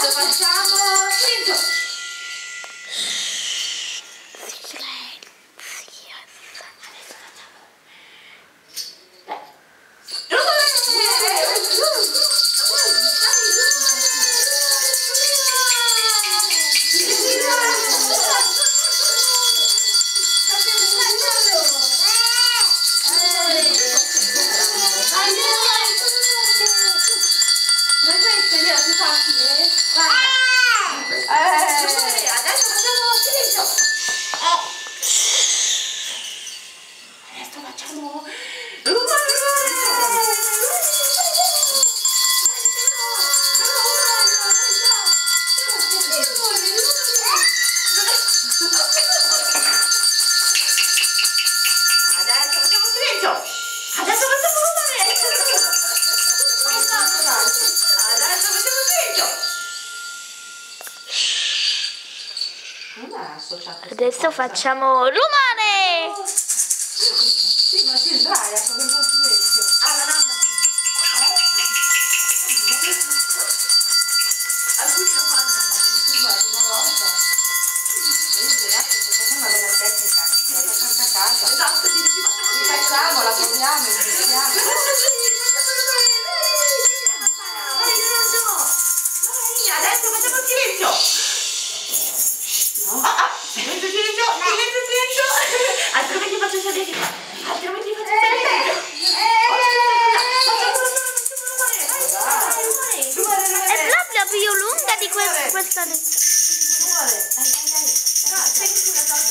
Adesso facciamo silenzio. Adesso facciamo silenzio. Adesso facciamo silenzio. Adesso facciamo rumore. Adesso facciamo silenzio. Adesso facciamo rumore! Sì, ma si sbaglia, come un silenzio. Alla nonna. Alcuni lo fanno, ma la prima volta. Questa è una bella tecnica, la facciamo a casa. Esatto, facciamo, la proviamo, iniziamo. Adesso facciamo silenzio. Silenzio, silenzio, silenzio, silenzio. Altrimenti faccio sedere. Altrimenti faccio sedere. È proprio più lunga di questa. Rumore. Dai. No, sei